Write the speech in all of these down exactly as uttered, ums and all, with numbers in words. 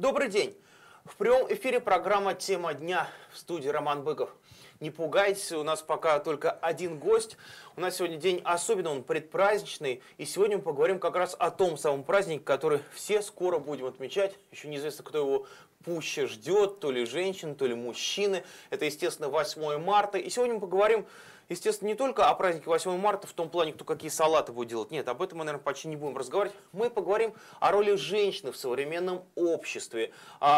Добрый день! В прямом эфире программа «Тема дня», в студии Роман Быков. Не пугайтесь, у нас пока только один гость. У нас сегодня день особенный, он предпраздничный. И сегодня мы поговорим как раз о том самом празднике, который все скоро будем отмечать. Еще неизвестно, кто его пуще ждет, то ли женщины, то ли мужчины. Это, естественно, восьмое марта. И сегодня мы поговорим, естественно, не только о празднике восьмое марта, в том плане, кто какие салаты будет делать. Нет, об этом мы, наверное, почти не будем разговаривать. Мы поговорим о роли женщины в современном обществе.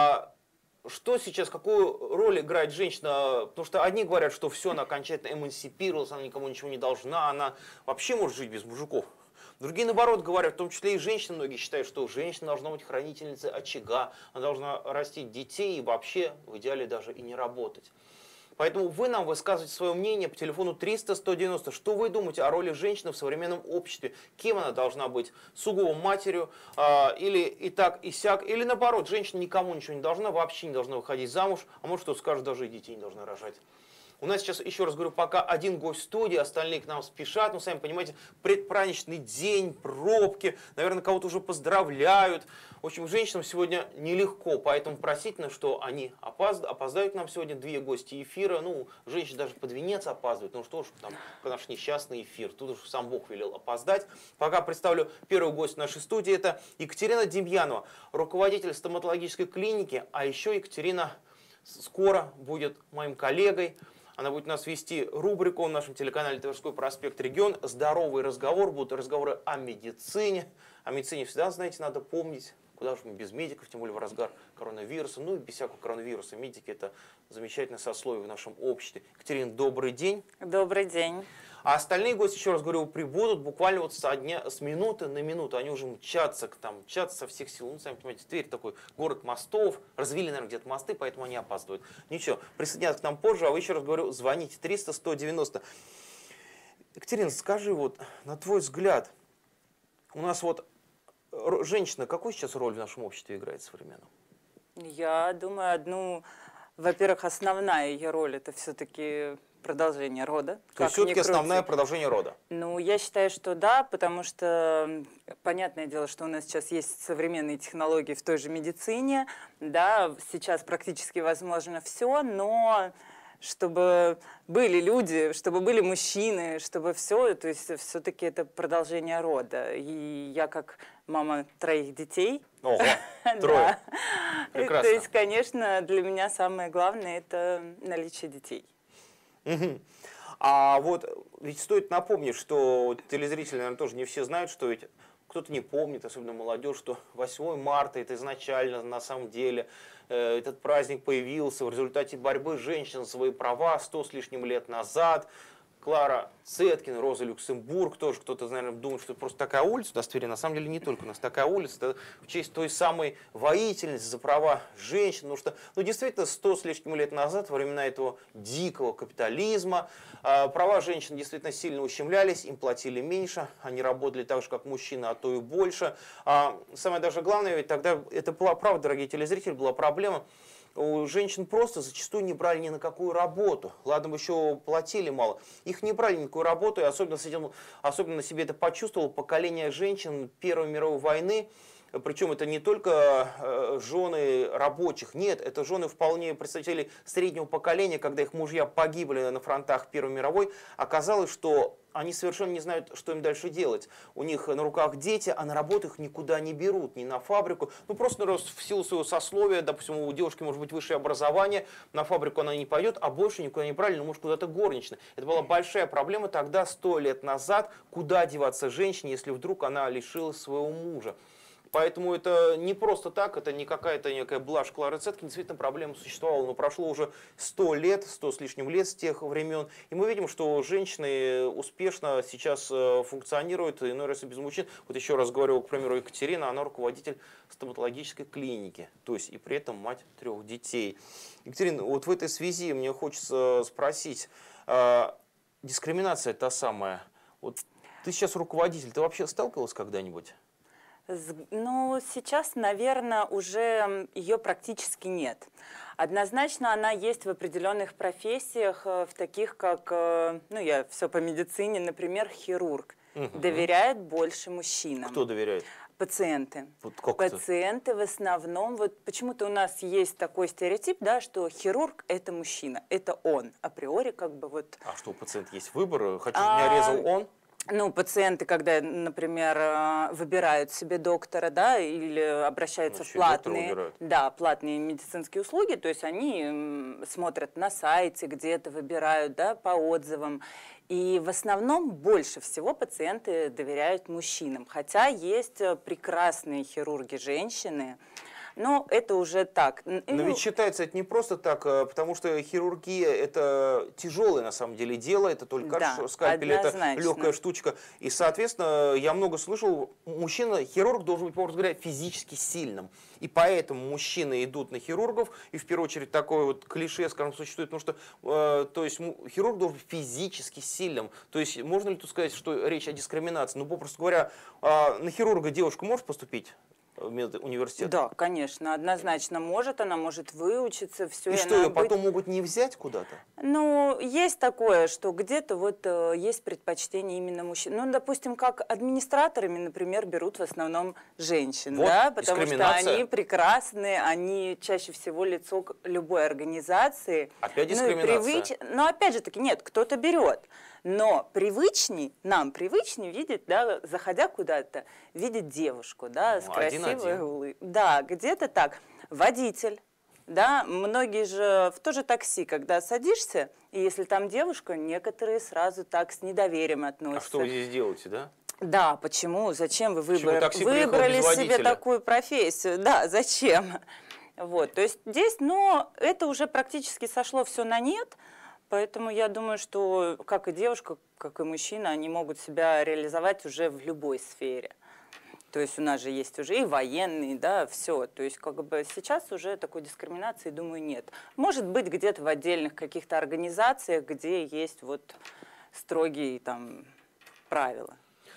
Что сейчас, какую роль играет женщина? Потому что одни говорят, что все, она окончательно эмансипировалась, она никому ничего не должна, она вообще может жить без мужиков. Другие, наоборот, говорят, в том числе и женщины, многие считают, что женщина должна быть хранительницей очага, она должна растить детей и вообще, в идеале, даже и не работать. Поэтому вы нам высказываете свое мнение по телефону триста сто девяносто. Что вы думаете о роли женщины в современном обществе? Кем она должна быть? Сугубо матерью? Э, или и так, и сяк? Или наоборот, женщина никому ничего не должна, вообще не должна выходить замуж, а может, кто скажет, даже и детей не должна рожать. У нас сейчас, еще раз говорю, пока один гость в студии, остальные к нам спешат. Ну, сами понимаете, предпраздничный день, пробки, наверное, кого-то уже поздравляют. В общем, женщинам сегодня нелегко, поэтому простительно, что они опоздают. Опоздают нам сегодня две гости эфира. Ну, женщины даже под венец опаздывают. Ну что ж, там наш несчастный эфир. Тут уж сам Бог велел опоздать. Пока представлю первую гость нашей студии. Это Екатерина Демьянова, руководитель стоматологической клиники. А еще Екатерина скоро будет моим коллегой. Она будет у нас вести рубрику в нашем телеканале «Тверской проспект Регион». Здоровый разговор. Будут разговоры о медицине. О медицине всегда, знаете, надо помнить. Куда же мы без медиков, тем более в разгар коронавируса. Ну и без всякого коронавируса. Медики – это замечательное сословие в нашем обществе. Екатерина, добрый день. Добрый день. А остальные гости, еще раз говорю, прибудут буквально вот со дня, с минуты на минуту. Они уже мчатся, там, мчатся со всех сил. Ну, сами понимаете, Тверь такой город мостов. Развили, наверное, где-то мосты, поэтому они опаздывают. Ничего, присоединяться к нам позже. А вы, еще раз говорю, звоните триста сто девяносто. Екатерина, скажи, вот, на твой взгляд, у нас вот женщина какую сейчас роль в нашем обществе играет современном? Я думаю, одну, во-первых, основная ее роль – это все-таки продолжение рода. То есть все-таки основное продолжение рода? Ну, я считаю, что да, потому что, понятное дело, что у нас сейчас есть современные технологии в той же медицине, да, сейчас практически возможно все, но чтобы были люди, чтобы были мужчины, чтобы все, то есть все-таки это продолжение рода. И я как мама троих детей. Ого, трое. Прекрасно. То есть, конечно, для меня самое главное – это наличие детей. Угу. А вот ведь стоит напомнить, что телезрители, наверное, тоже не все знают, что ведь кто-то не помнит, особенно молодежь, что восьмое марта это изначально, на самом деле, э, этот праздник появился в результате борьбы женщин за свои права сто с лишним лет назад. Клара Цеткин, Роза Люксембург, тоже кто-то, наверное, думает, что это просто такая улица у нас в Твери. На самом деле не только у нас такая улица, это в честь той самой воительницы за права женщин. Потому что, ну, действительно, сто с лишним лет назад, во времена этого дикого капитализма, э, права женщин действительно сильно ущемлялись, им платили меньше, они работали так же, как мужчины, а то и больше. А самое даже главное, ведь тогда, это была правда, дорогие телезрители, была проблема, у женщин просто зачастую не брали ни на какую работу. Ладно, бы еще платили мало. Их не брали ни на какую работу, и особенно, с этим, особенно на себе это почувствовало поколение женщин Первой мировой войны. Причем это не только э, жены рабочих, нет, это жены вполне представители среднего поколения, когда их мужья погибли на фронтах Первой мировой. Оказалось, что они совершенно не знают, что им дальше делать. У них на руках дети, а на работу их никуда не берут, ни на фабрику. Ну просто в силу своего сословия, допустим, у девушки может быть высшее образование, на фабрику она не пойдет, а больше никуда не брали, ну может куда-то горничная. Это была большая проблема тогда, сто лет назад, куда деваться женщине, если вдруг она лишилась своего мужа. Поэтому это не просто так, это не какая-то некая блажь Клары Цеткин, действительно проблема существовала, но прошло уже сто лет, сто с лишним лет с тех времен, и мы видим, что женщины успешно сейчас функционируют, иной раз и без мужчин. Вот еще раз говорю, к примеру, Екатерина, она руководитель стоматологической клиники, то есть и при этом мать трех детей. Екатерина, вот в этой связи мне хочется спросить, дискриминация та самая, вот ты сейчас руководитель, ты вообще сталкивалась когда-нибудь? Ну, сейчас, наверное, уже ее практически нет. Однозначно она есть в определенных профессиях, в таких как, ну, я все по медицине, например, хирург. Угу. Доверяет больше мужчинам. Кто доверяет? Пациенты. Вот как Пациенты в основном, вот почему-то у нас есть такой стереотип, да, что хирург – это мужчина, это он. Априори как бы вот… А что, у пациента есть выбор? Хочу, чтобы меня резал он? Ну, пациенты, когда, например, выбирают себе доктора, да, или обращаются в платные, да, платные медицинские услуги, то есть они смотрят на сайте, где-то выбирают, да, по отзывам. И в основном больше всего пациенты доверяют мужчинам. Хотя есть прекрасные хирурги-женщины, но это уже так. Но ведь считается это не просто так, потому что хирургия это тяжелое на самом деле дело, это только да, скальпель, однозначно. Это легкая штучка. И, соответственно, я много слышал, мужчина, хирург должен быть, по говоря, физически сильным. И поэтому мужчины идут на хирургов, и в первую очередь такое вот клише, скажем, существует, потому что э, то есть, хирург должен быть физически сильным. То есть можно ли тут сказать, что речь о дискриминации? Ну, попросту говоря, э, на хирурга девушка может поступить? В медуниверситет? Да, конечно, однозначно может, она может выучиться, все. И, и что, ее быть... потом могут не взять куда-то? Ну, есть такое, что где-то вот э, есть предпочтение именно мужчин. Ну, допустим, как администраторами, например, берут в основном женщин, вот, да, потому что они прекрасны, они чаще всего лицо любой организации. Опять дискриминация. Ну, привыч... Но опять же таки, нет, кто-то берет. Но привычней, нам привычней видеть, да, заходя куда-то, видеть девушку, да, с ну, красивой улыбкой. Да, где-то так. Водитель, да, многие же в то же такси, когда садишься, и если там девушка, некоторые сразу так с недоверием относятся. А что вы здесь делаете, да? Да, почему? Зачем вы выбор... выбрали себе такую профессию? Да, зачем? Вот, то есть здесь, но это уже практически сошло все на нет. Поэтому я думаю, что как и девушка, как и мужчина, они могут себя реализовать уже в любой сфере. То есть у нас же есть уже и военные, да, все. То есть как бы сейчас уже такой дискриминации, думаю, нет. Может быть, где-то в отдельных каких-то организациях, где есть вот строгие там правила.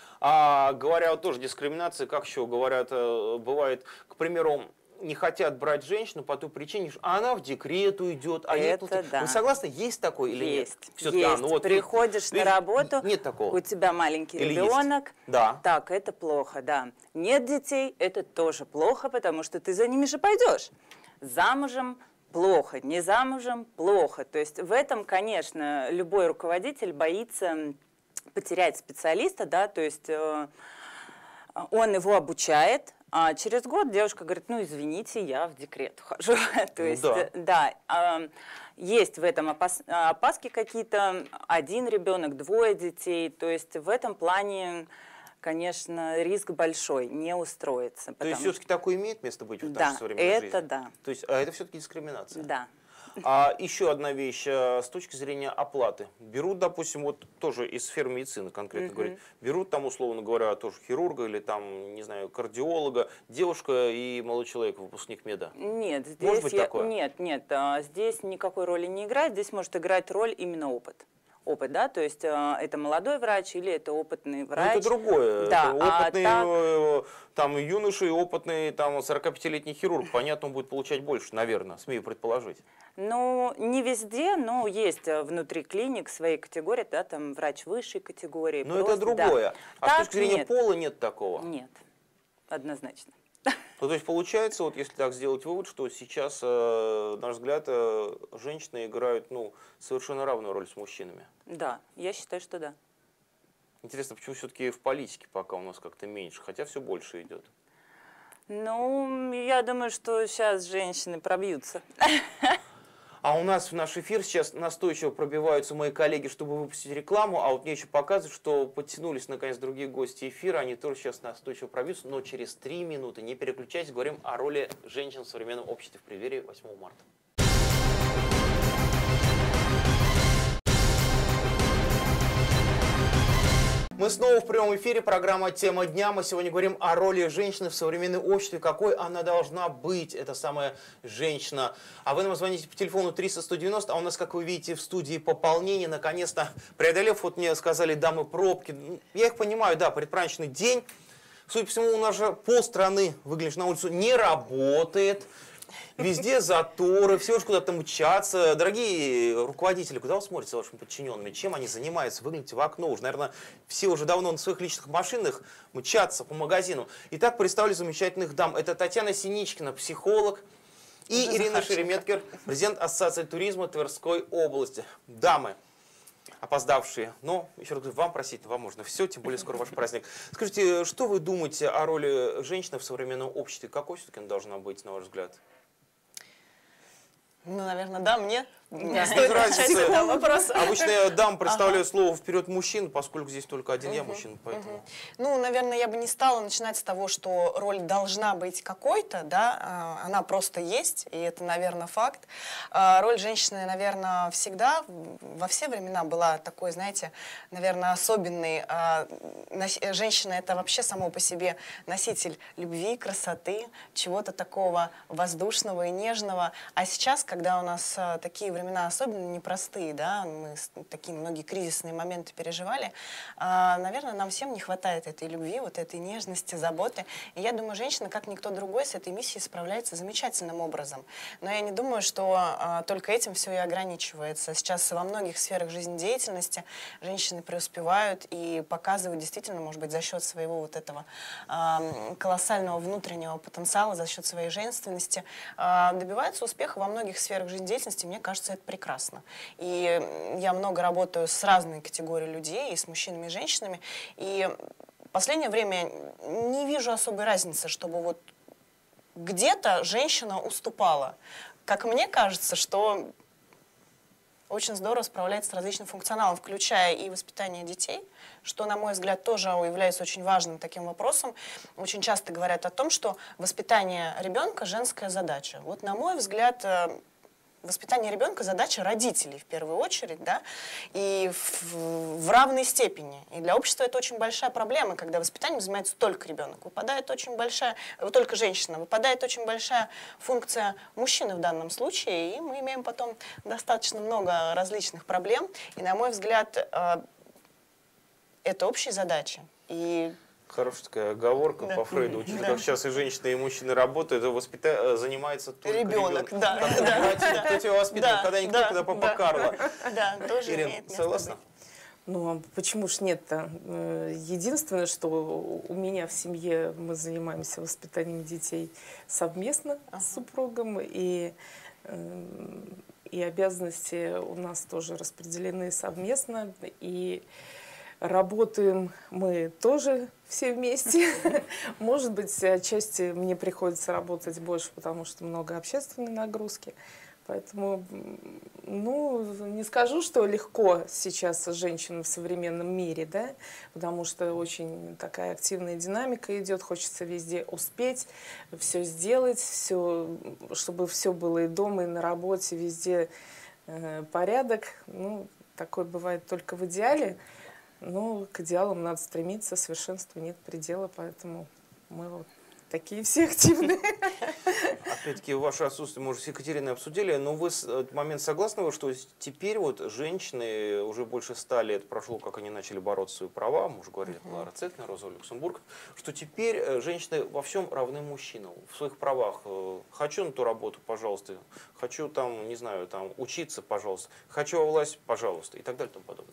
А говоря вот тоже дискриминации, как еще говорят, бывает, к примеру, не хотят брать женщину по той причине, что она в декрет уйдет, а это нет, да. Вы согласны, есть такое или есть, нет? Все-таки, есть. А, ну вот, приходишь на работу, нет такого. у тебя маленький или ребенок, есть? Да. Так, это плохо, да. Нет детей, это тоже плохо, потому что ты за ними же пойдешь. Замужем плохо, не замужем плохо. То есть в этом, конечно, любой руководитель боится потерять специалиста, да, то есть э, он его обучает, а через год девушка говорит, ну, извините, я в декрет ухожу. То есть, да, да э, есть в этом опас опаски какие-то, один ребенок, двое детей, то есть в этом плане, конечно, риск большой, не устроиться. То есть все-таки такое имеет место быть в да, нашей современной это жизни? Да. То есть, а это все-таки дискриминация? Да. А еще одна вещь с точки зрения оплаты. Берут, допустим, вот тоже из сферы медицины конкретно mm-hmm. говорит, берут там, условно говоря, тоже хирурга или там, не знаю, кардиолога, девушка и молодой человек, выпускник меда. Нет, здесь может быть я... такое? Нет, нет, здесь никакой роли не играет, здесь может играть роль именно опыт. Опыт, да, то есть э, это молодой врач или это опытный врач. Ну, это другое. Да, это опытный а так... там, юноша и опытный там, сорокапятилетний хирург, понятно, он будет получать больше, наверное, смею предположить. Ну, не везде, но есть внутри клиник свои категории, да, там врач высшей категории. Но просто, это другое. Да. А так, с точки зрения нет. пола нет такого? Нет, однозначно. Ну, то есть получается, вот если так сделать вывод, что сейчас, э, на наш взгляд, э, женщины играют ну, совершенно равную роль с мужчинами. Да, я считаю, что да. Интересно, почему все-таки в политике пока у нас как-то меньше, хотя все больше идет? Ну, я думаю, что сейчас женщины пробьются. А у нас в наш эфир сейчас настойчиво пробиваются мои коллеги, чтобы выпустить рекламу, а вот мне еще показывают, что подтянулись наконец другие гости эфира, они тоже сейчас настойчиво пробьются, но через три минуты. Не переключайтесь, говорим о роли женщин в современном обществе в преддверии восьмого марта. Мы снова в прямом эфире, программа «Тема дня». Мы сегодня говорим о роли женщины в современном обществе, какой она должна быть, эта самая женщина. А вы нам звоните по телефону триста сто девяносто, а у нас, как вы видите, в студии пополнение. Наконец-то, преодолев, вот мне сказали, дамы, пробки. Я их понимаю, да, предпраздничный день. Судя по всему, у нас же полстраны, выглянешь на улицу, не работает. Везде заторы, все уж куда-то мчатся. Дорогие руководители, куда вы смотрите за вашими подчиненными? Чем они занимаются? Выгляните в окно. Уже, наверное, все уже давно на своих личных машинах мчатся по магазину. Итак, представлю замечательных дам. Это Татьяна Синичкина, психолог, и Уже Ирина Захарченко. Шереметкер, президент Ассоциации туризма Тверской области. Дамы, опоздавшие. Но, еще раз говорю, вам просить, вам можно все, тем более скоро ваш праздник. Скажите, что вы думаете о роли женщины в современном обществе? Какой все-таки она должна быть, на ваш взгляд? Ну, наверное, да, мне. Да. Стоит Без начать с разницы. этого вопроса. Обычно я дам представляю слово вперед мужчин, поскольку здесь только один я Мгм, мужчина, поэтому. Ну, наверное, я бы не стала начинать с того, что роль должна быть какой-то, да, а, она просто есть, и это, наверное, факт. А, Роль женщины, наверное, всегда, во все времена была такой, знаете, наверное, особенной. А, нос- Женщина — это вообще само по себе носитель любви, красоты, чего-то такого воздушного и нежного. А сейчас, когда у нас а, такие времена особенно непростые, да, мы с- такие многие кризисные моменты переживали, а, наверное, нам всем не хватает этой любви, вот этой нежности, заботы. И я думаю, женщина, как никто другой, с этой миссией справляется замечательным образом. Но я не думаю, что а, только этим все и ограничивается. Сейчас во многих сферах жизнедеятельности женщины преуспевают и показывают действительно, может быть, за счет своего вот этого а, колоссального внутреннего потенциала, за счет своей женственности, а, добиваются успеха во многих сферах жизнедеятельности. Мне кажется, это прекрасно. И я много работаю с разной категорией людей, и с мужчинами, и женщинами. И в последнее время не вижу особой разницы, чтобы вот где-то женщина уступала. Как мне кажется, что очень здорово справляется с различным функционалом, включая и воспитание детей, что, на мой взгляд, тоже является очень важным таким вопросом. Очень часто говорят о том, что воспитание ребенка — женская задача. Вот, на мой взгляд, э, воспитание ребенка — задача родителей в первую очередь, да, и в, в равной степени. И для общества это очень большая проблема, когда воспитанием занимается только ребенок. Выпадает очень большая, э, только женщина, выпадает очень большая функция мужчины в данном случае, и мы имеем потом достаточно много различных проблем. И, на мой взгляд, э, это общие задачи. И Хорошая такая оговорка Да. по Фрейду, учитывая, Да. как сейчас и женщины, и мужчины работают, а воспита... занимается только ребенок, ребенок. да. Как да, братья, да. кто тебя воспитывал, Да, когда никто, да, когда папа да. Карло. Да, тоже Ирина, имеет место согласна? быть. Ну, а почему ж нет-то? Э, Единственное, что у меня в семье мы занимаемся воспитанием детей совместно Ага. с супругом, и, э, и обязанности у нас тоже распределены совместно, и работаем мы тоже все вместе. Может быть, отчасти мне приходится работать больше, потому что много общественной нагрузки. Поэтому, ну, не скажу, что легко сейчас женщинам в современном мире, да, потому что очень такая активная динамика идет, хочется везде успеть, все сделать, все, чтобы все было и дома, и на работе, везде э, порядок. Ну, такое бывает только в идеале, но к идеалам надо стремиться, совершенству нет предела, поэтому мы вот такие все активные. Опять-таки, ваше отсутствие мы уже с Екатериной обсудили, но вы с этот момент согласны, что теперь вот женщины, уже больше ста лет прошло, как они начали бороться за свои права, мы уже говорили, uh-huh. Лара Цеткин, Роза Люксембург, что теперь женщины во всем равны мужчинам, в своих правах. Хочу на ту работу, пожалуйста, хочу там, не знаю, там учиться, пожалуйста, хочу во власть, пожалуйста, и так далее и тому подобное.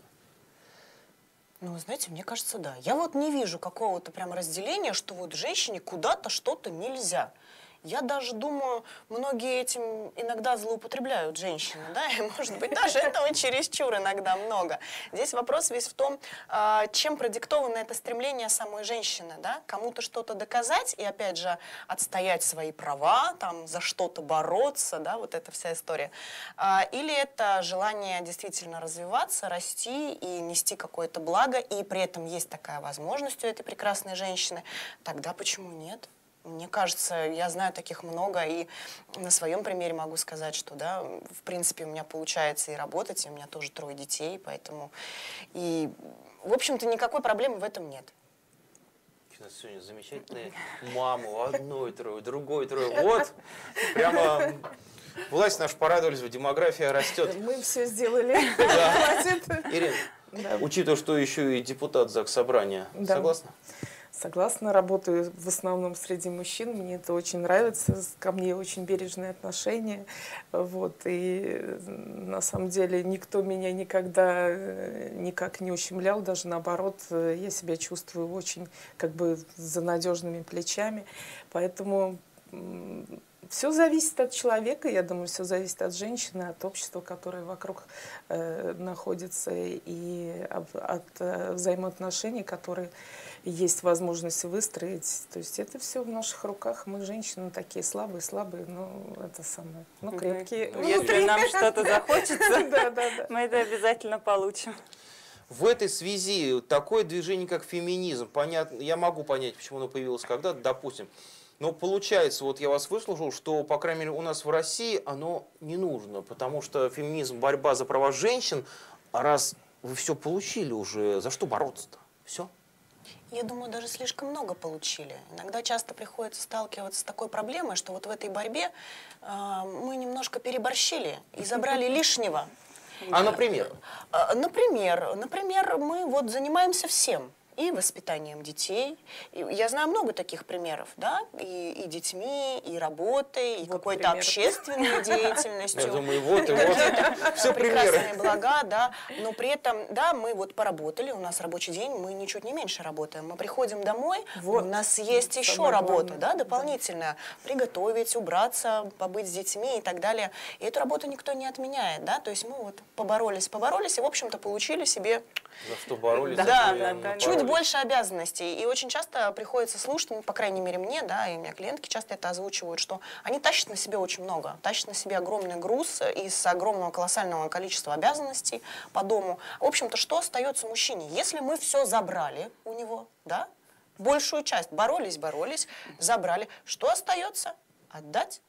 Ну, вы знаете, мне кажется, да. Я вот не вижу какого-то прям разделения, что вот женщине куда-то что-то нельзя. Я даже думаю, многие этим иногда злоупотребляют, женщины, да, и, может быть, даже этого чересчур иногда много. Здесь вопрос весь в том, чем продиктовано это стремление самой женщины, да, кому-то что-то доказать и, опять же, отстоять свои права, там, за что-то бороться, да, вот эта вся история. Или это желание действительно развиваться, расти и нести какое-то благо, и при этом есть такая возможность у этой прекрасной женщины, тогда почему нет? Мне кажется, я знаю таких много, и на своем примере могу сказать, что, да, в принципе, у меня получается и работать, и у меня тоже трое детей, поэтому, и, в общем-то, никакой проблемы в этом нет. У нас сегодня замечательные мамы, одной трое, другой трое, вот, прямо власть наша порадовались, демография растет. Мы все сделали. Да. Ирина, Да. учитывая, что еще и депутат Заксобрания, Да. согласна? Согласна, работаю в основном среди мужчин, мне это очень нравится, ко мне очень бережные отношения, вот, и на самом деле никто меня никогда никак не ущемлял, даже наоборот, я себя чувствую очень как бы за надежными плечами, поэтому все зависит от человека, я думаю, все зависит от женщины, от общества, которое вокруг э, находится, и от, от э, взаимоотношений, которые есть возможность выстроить. То есть это все в наших руках. Мы, женщины, такие слабые, слабые, но это самое, ну, крепкие. Если нам что-то захочется, мы это обязательно получим. В этой связи такое движение, как феминизм, понятно, я могу понять, почему оно появилось когда-то, допустим. Но получается, вот я вас выслушал, что, по крайней мере, у нас в России оно не нужно, потому что феминизм, борьба за права женщин, а раз вы все получили уже, за что бороться-то? Все? Я думаю, даже слишком много получили. Иногда часто приходится сталкиваться с такой проблемой, что вот в этой борьбе э, мы немножко переборщили и забрали лишнего. А, например? Э, например, например, мы вот занимаемся всем. И воспитанием детей. И я знаю много таких примеров, да, и, и детьми, и работой, и вот какой-то общественной деятельностью. Я думаю, вот и вот. Все примеры. Прекрасные блага, да. Но при этом, да, мы вот поработали, у нас рабочий день, мы ничуть не меньше работаем. Мы приходим домой, вот. У нас есть еще Самое работа, главное. да, дополнительная. Приготовить, убраться, побыть с детьми и так далее. И эту работу никто не отменяет, да. То есть мы вот поборолись, поборолись и, в общем-то, получили себе... За что боролись? Да, да, да, да, чуть больше обязанностей. И очень часто приходится слушать, ну, по крайней мере, мне, да, и у меня клиентки часто это озвучивают, что они тащат на себе очень много, тащат на себе огромный груз из огромного колоссального количества обязанностей по дому. В общем-то, что остается мужчине? Если мы все забрали у него, да, большую часть, боролись, боролись, забрали, что остается? Отдать.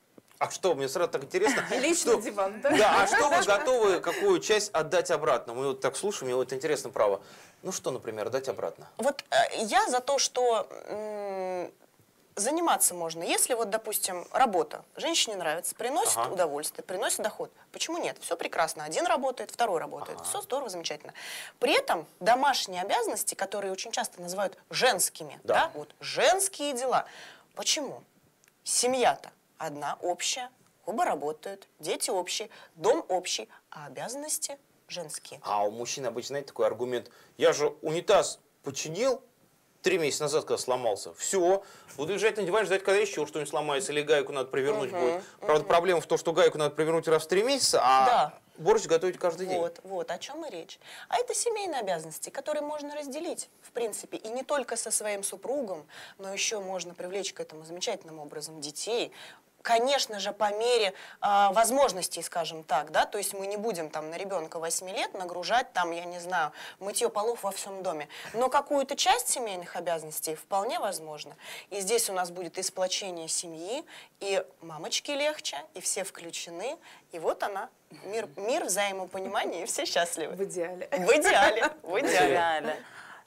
А что, мне сразу так интересно. Личный что, диван, да? Да, а что вы готовы, какую часть отдать обратно? Мы вот так слушаем, мне вот интересно право. Ну что, например, дать обратно? Вот э, я за то, что м, заниматься можно. Если вот, допустим, работа женщине нравится, приносит Ага. удовольствие, приносит доход. Почему нет? Все прекрасно. Один работает, второй работает. Ага. Все здорово, замечательно. При этом домашние обязанности, которые очень часто называют женскими, Да. да, вот женские дела. Почему? Семья-то одна, общая, оба работают, дети общие, дом общий, а обязанности женские. А у мужчин обычно, знаете, такой аргумент. Я же унитаз починил три месяца назад, когда сломался. Все, буду лежать на диване, ждать, когда еще что-нибудь сломается, или гайку надо провернуть Мгм, будет. Правда, мгм. проблема в том, что гайку надо провернуть раз в три месяца, а Да. борщ готовить каждый день. Вот, вот, о чем и речь. А это семейные обязанности, которые можно разделить, в принципе, и не только со своим супругом, но еще можно привлечь к этому замечательным образом детей. Конечно же, по мере э, возможностей, скажем так, да, то есть мы не будем там на ребенка восьми лет нагружать там, я не знаю, мытье полов во всем доме, но какую-то часть семейных обязанностей вполне возможно. И здесь у нас будет и сплочение семьи, и мамочке легче, и все включены, и вот она, мир, мир взаимопонимания, и все счастливы. В идеале. В идеале, в В идеале. идеале.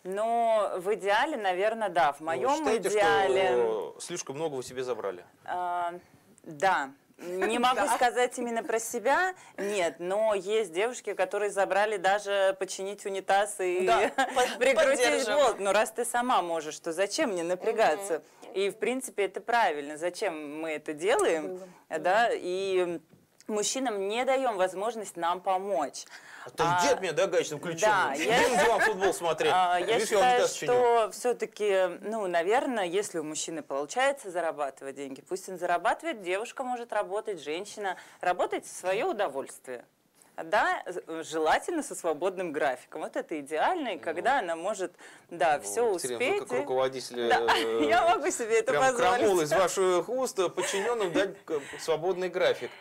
Но в идеале, наверное, да. В Вы моем считаете, идеале... что слишком много вы себе забрали? а, Да. Не могу сказать именно про себя, нет, но есть девушки, которые забрали даже починить унитаз и Да, под- прикрутить поддерживаю. болт. Ну, раз ты сама можешь, то зачем мне напрягаться? И, в принципе, это правильно. Зачем мы это делаем? Было, Да, и мужчинам не даем возможность нам помочь. Отойди А, от меня, да, гаечным ключом? да, я- Будем диван футбол смотреть. А, Я Видишь, считаю, унитаз чиню. что все-таки, ну, наверное, если у мужчины получается зарабатывать деньги, пусть он зарабатывает, девушка может работать, женщина, работать в свое удовольствие. Да, желательно со свободным графиком. Вот это идеально, и когда она может, да, Ну, все Екатерина, успеть. вы как руководитель, Да, э, я могу себе это прям крамол позволить. из ваших уст подчиненным дать э, свободный график.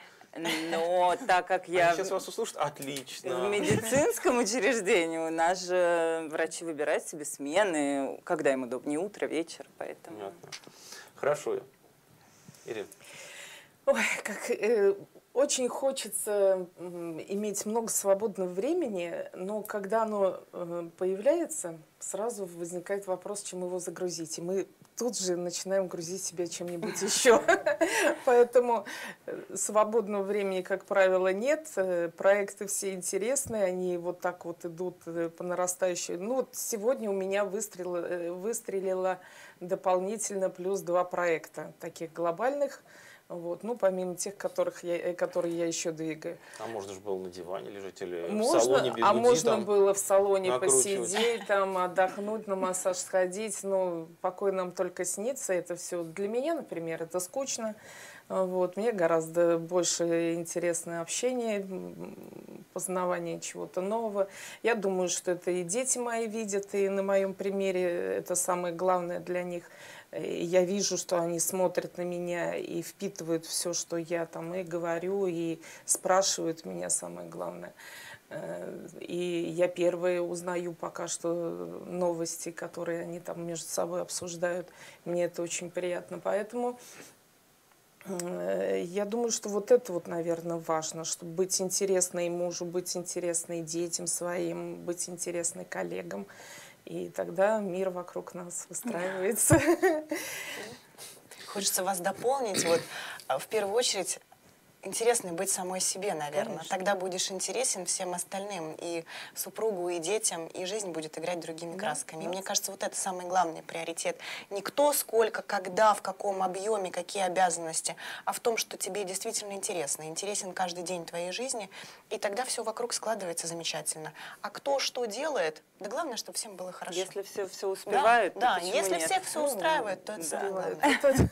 Но так как я Они сейчас вас услышат? Отлично. в медицинском учреждении, у нас же врачи выбирают себе смены, когда им удобнее, утро, вечер, поэтому... Понятно. Хорошо. Ирина. Ой, как, э, Очень хочется м, иметь много свободного времени, но когда оно э, появляется, сразу возникает вопрос, чем его загрузить. И мы тут же начинаем грузить себя чем-нибудь еще. Поэтому свободного времени, как правило, нет. Проекты все интересные, они вот так вот идут по нарастающей. Ну вот сегодня у меня выстрелило, выстрелило дополнительно плюс два проекта таких глобальных. Вот. Ну, помимо тех, которых я, которые я еще двигаю. А можно же было на диване лежать или можно, в салоне бигуди, а можно там было в салоне накручивать. посидеть, там, отдохнуть, на массаж сходить. Ну, покой нам только снится это все. Для меня, например, это скучно. Вот. Мне гораздо больше интересно общение, познавание чего-то нового. Я думаю, что это и дети мои видят, и на моем примере это самое главное для них. Я вижу, что они смотрят на меня и впитывают все, что я там и говорю, и спрашивают меня, самое главное. И я первая узнаю пока что новости, которые они там между собой обсуждают. Мне это очень приятно. Поэтому я думаю, что вот это вот, наверное, важно, чтобы быть интересной мужу, быть интересной детям своим, быть интересной коллегам. И тогда мир вокруг нас выстраивается. Хочется вас дополнить. Вот в первую очередь интересно быть самой себе, наверное. Конечно. Тогда будешь интересен всем остальным, и супругу, и детям, и жизнь будет играть другими Да, красками. да. И мне кажется, вот это самый главный приоритет. Не кто, сколько, когда, в каком объеме, какие обязанности, а в том, что тебе действительно интересно. Интересен каждый день твоей жизни, и тогда все вокруг складывается замечательно. А кто что делает, да главное, чтобы всем было хорошо. Если все, все Да, успевают, то да, почему если нет? всех все Ну, устраивает, то это да. самое главное.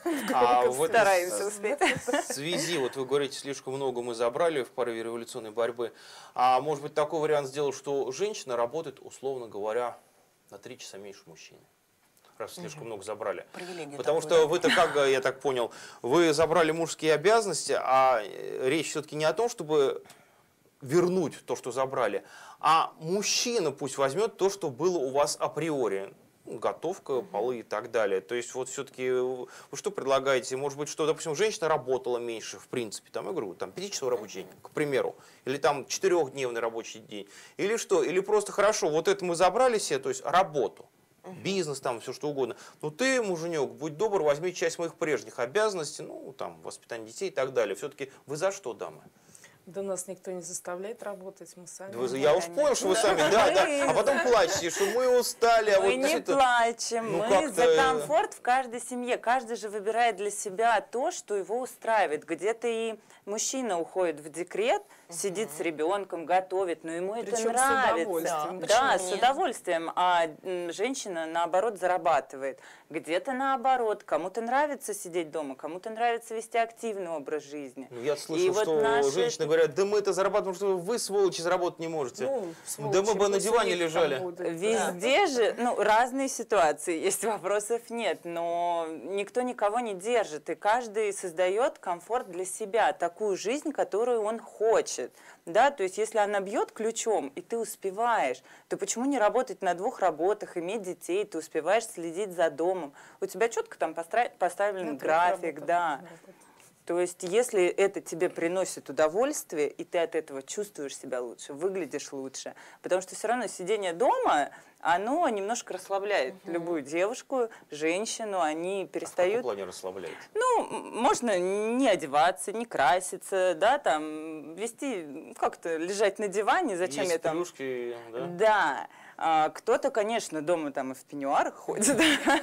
А в этой Стараемся успеть. связи, вот вы говорите, слишком много мы забрали в порыве революционной борьбы. А может быть такой вариант сделать, что женщина работает, условно говоря, на три часа меньше мужчины? Раз слишком много забрали. Привилегию Потому такую, что вы-то, как я так понял, вы забрали мужские обязанности, а речь все-таки не о том, чтобы вернуть то, что забрали, а мужчина пусть возьмет то, что было у вас априори. Готовка, полы и так далее. То есть вот все-таки вы что предлагаете? Может быть, что, допустим, женщина работала меньше, в принципе, там, я говорю, там, пятичасовой рабочий день, к примеру, или там четырехдневный рабочий день, или что, или просто хорошо, вот это мы забрали себе, то есть работу, бизнес, там, все что угодно. Но ты, муженек, будь добр, возьми часть моих прежних обязанностей, ну, там, воспитание детей и так далее. Все-таки вы за что, дамы? Да нас никто не заставляет работать, мы сами. Да вы- я уж понял, что вы сами, да, да, а потом плачете, что мы устали. а Мы вот не что-то- плачем, ну, мы как-то- за комфорт в каждой семье. Каждый же выбирает для себя то, что его устраивает. Где-то и мужчина уходит в декрет, сидит с ребенком, готовит, но ему это Причем с нравится. удовольствием. Да, Да, почему с нет? удовольствием. А м, женщина, наоборот, зарабатывает. Где-то наоборот. Кому-то нравится сидеть дома, кому-то нравится вести активный образ жизни. Ну, я И слышал, вот что наши- женщины говорят, да мы это зарабатываем, потому что вы, сволочи, заработать не можете. Ну, да мы бы на пусть у диване них там лежали. будет. Везде же, ну, разные ситуации есть, вопросов нет, но никто никого не держит, и каждый создает комфорт для себя, такую жизнь, которую он хочет, да, то есть если она бьет ключом, и ты успеваешь, то почему не работать на двух работах, иметь детей, ты успеваешь следить за домом, у тебя четко там постра- поставлен На трех график, работах да. можно работать. То есть, если это тебе приносит удовольствие, и ты от этого чувствуешь себя лучше, выглядишь лучше, потому что все равно сидение дома, оно немножко расслабляет любую девушку, женщину, они А в каком перестают... плане расслабляет? Ну, м- можно не одеваться, не краситься, да, там, вести, как-то лежать на диване, зачем Есть я там... плюшки, да? Да, а, кто-то, конечно, дома там и в пеньюарах ходит,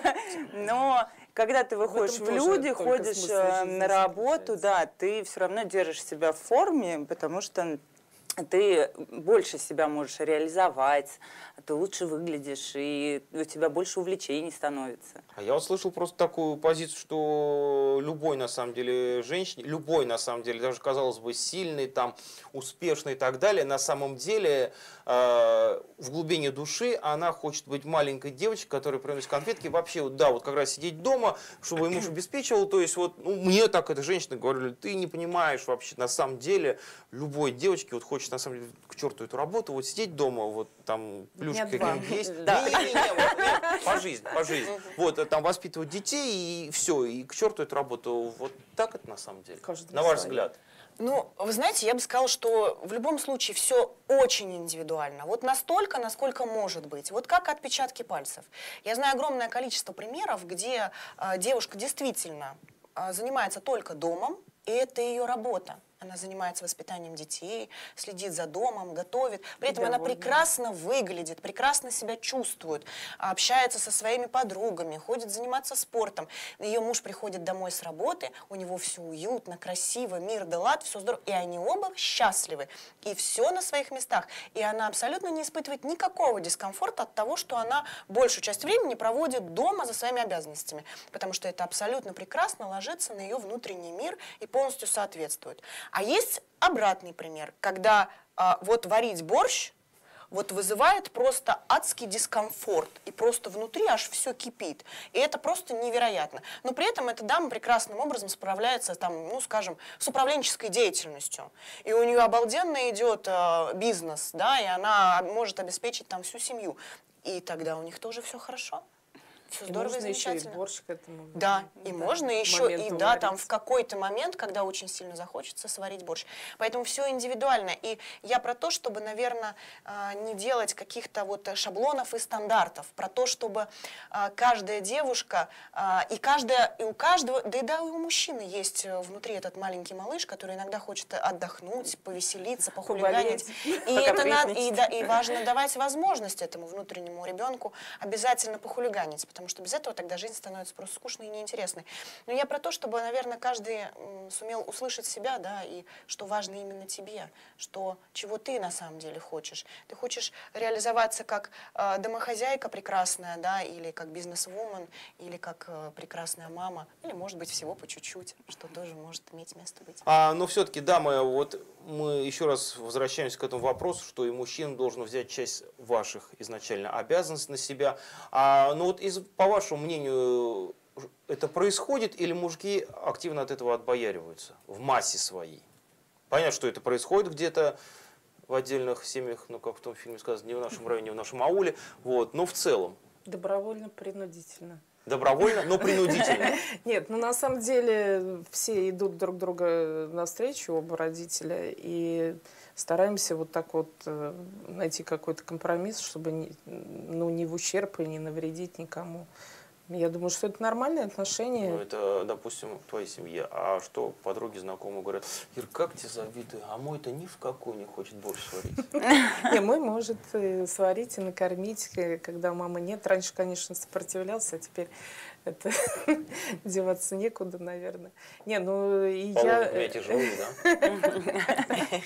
но когда ты выходишь в тоже люди, только ходишь смысл э, жизни на работу, заключается. да, ты все равно держишь себя в форме, потому что ты больше себя можешь реализовать, ты лучше выглядишь, и у тебя больше увлечений становится. А я вот слышал просто такую позицию, что любой, на самом деле, женщине, любой, на самом деле, даже, казалось бы, сильный, там, успешный и так далее, на самом деле, э, в глубине души она хочет быть маленькой девочкой, которая приносит конфетки, вообще, вот, да, вот как раз сидеть дома, чтобы муж обеспечивал, то есть, вот, ну, мне так эта женщина говорили, ты не понимаешь вообще, на самом деле, любой девочке вот хочет, на самом деле, к черту эту работу, вот сидеть дома, вот, там, плюшки Дня два. какие-нибудь есть. Да. Не-не-не, вот, нет, по жизни, по жизни. Вот, там воспитывать детей и все, и к черту эту работу. Вот так это на самом деле, Каждому на ваш свое. взгляд. Ну, вы знаете, я бы сказала, что в любом случае все очень индивидуально. Вот настолько, насколько может быть. Вот как отпечатки пальцев. Я знаю огромное количество примеров, где э, девушка действительно э, занимается только домом, и это ее работа. Она занимается воспитанием детей, следит за домом, готовит. При этом она прекрасно выглядит, прекрасно себя чувствует, общается со своими подругами, ходит заниматься спортом. Ее муж приходит домой с работы, у него все уютно, красиво, мир да лад, все здорово. И они оба счастливы. И все на своих местах. И она абсолютно не испытывает никакого дискомфорта от того, что она большую часть времени проводит дома за своими обязанностями. Потому что это абсолютно прекрасно ложится на ее внутренний мир и полностью соответствует. А есть обратный пример, когда а, вот варить борщ вот вызывает просто адский дискомфорт, и просто внутри аж все кипит. И это просто невероятно. Но при этом эта дама прекрасным образом справляется, там, ну, скажем, с управленческой деятельностью. И у нее обалденно идет э, бизнес, да, и она может обеспечить там всю семью. И тогда у них тоже все хорошо. Все здорово и замечательно. Еще и борщ к этому. Да, и да, можно еще, и да, там в какой-то момент, когда очень сильно захочется, сварить борщ. Поэтому все индивидуально. И я про то, чтобы, наверное, не делать каких-то вот шаблонов и стандартов. Про то, чтобы каждая девушка, и, каждая, и у каждого, да и да, и у мужчины есть внутри этот маленький малыш, который иногда хочет отдохнуть, повеселиться, похулиганить. И, это надо, и, да, и важно давать возможность этому внутреннему ребенку обязательно похулиганить. Потому что без этого тогда жизнь становится просто скучной и неинтересной. Но я про то, чтобы, наверное, каждый сумел услышать себя, да, и что важно именно тебе, что чего ты на самом деле хочешь. Ты хочешь реализоваться как э, домохозяйка прекрасная, да, или как бизнес-вумен, или как э, прекрасная мама, или, может быть, всего по чуть-чуть, что тоже может иметь место быть. А, но все-таки, да, мы, вот, мы еще раз возвращаемся к этому вопросу, что и мужчина должен взять часть ваших изначально обязанностей на себя. А, ну вот из по вашему мнению, это происходит или мужики активно от этого отбояриваются в массе своей? Понятно, что это происходит где-то в отдельных семьях, ну как в том фильме сказано, не в нашем районе, не в нашем ауле, вот, но в целом. Добровольно-принудительно. Добровольно, но принудительно. Нет, ну на самом деле все идут друг друга навстречу, оба родителя, и стараемся вот так вот найти какой-то компромисс, чтобы не, ну, не в ущерб и не навредить никому. Я думаю, что это нормальные отношения. Ну, это, допустим, в твоей семье. А что подруги, знакомые говорят: Ир, как тебе завидую, а мой-то ни в какую не хочет борщ сварить. Не, мой может сварить и накормить, когда мамы нет. Раньше, конечно, сопротивлялся, а теперь это деваться некуда, наверное. Не, ну и я... Половник тяжелый, да?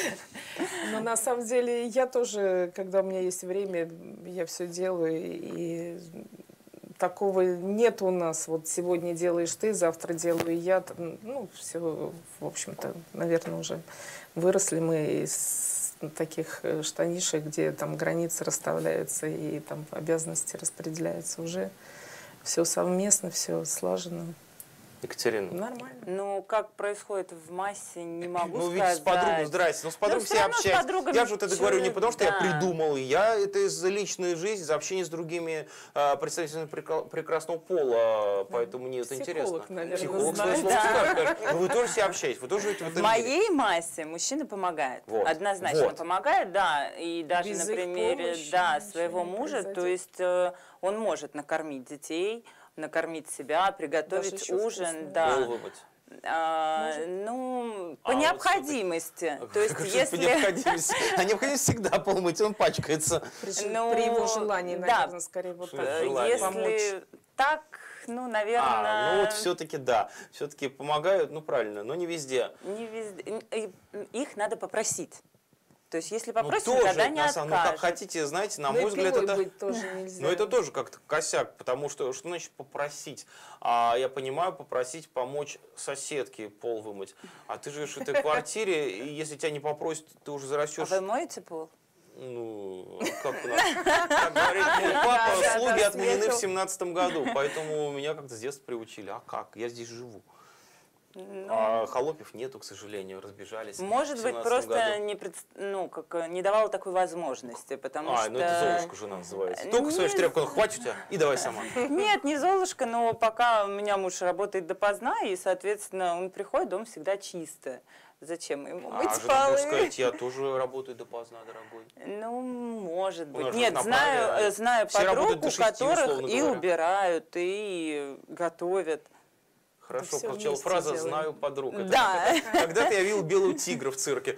Но на самом деле я тоже, когда у меня есть время, я все делаю, и такого нет у нас. Вот сегодня делаешь ты, завтра делаю я. Ну, все, в общем-то, наверное, уже выросли мы из таких штанишек, где там границы расставляются и там обязанности распределяются уже. Все совместно, все слажено. Екатерина. Нормально. Ну, как происходит в массе, не могу ну, сказать. Ну, ведь с подругой, здрасте, ну, с подругой все общаются. Я же вот это говорю не потому, что да. я придумал, я это из личной жизни, из общения с другими э, представителями прекрасного пола, поэтому мне это интересно. Наверное, Психолог, знает. свое слово да. скажет. Но вы тоже все общаетесь, вы тоже живете в этом В моей массе мужчина помогает. Вот. Однозначно вот. помогает, да. И даже Без на примере помощи да, своего мужа, произойдет. то есть э, он может накормить детей, накормить себя, приготовить ужин, да. Пол вымыть. А, ну, по А, необходимости. Вот То есть, как если... по необходимости. А необходимость всегда пол мыть, он пачкается. Причем Ну, при его желании, да. наверное, скорее вот Что так. желание. Если Помочь. так, ну, наверное... А, ну вот все-таки да. Все-таки помогают, ну правильно, но не везде. Не везде. И их надо попросить. То есть, если Ну, попросить, тоже, тогда не на самом- ну, как откажут. хотите, знаете, на Ну, и мой взгляд, пилой это... быть тоже нельзя. Но это тоже как-то косяк, потому что, что значит попросить? А, я понимаю, попросить помочь соседке пол вымыть. А ты живешь в этой квартире, и если тебя не попросят, ты уже А зарастешь. вы моете пол? Ну, как у нас? Как говорит мой папа, слуги отменены в семнадцатом году, поэтому меня как-то с детства приучили. А как? Я здесь живу. А холопев нету, к сожалению, разбежались. Может в быть, семнадцатом просто году. не, пред... ну, как, не давала такой возможности, потому А, что... ну это Золушка жена называется. Только Не- своих тряпку, хватит у тебя, и давай сама. Нет, не Золушка, но пока у меня муж работает допоздна, и, соответственно, он приходит, дом всегда чисто. Зачем ему А мыть жена полы? может сказать, я тоже работаю допоздна, дорогой. Ну, может У быть. нас же Нет, на знаю, праве, э, знаю все работают подруг, до у шести, которых условно и говоря. убирают, и готовят. Хорошо, всё прозвучала вместе фраза делаем. «знаю подруг». Это Да. когда-то я видел белого тигра в цирке.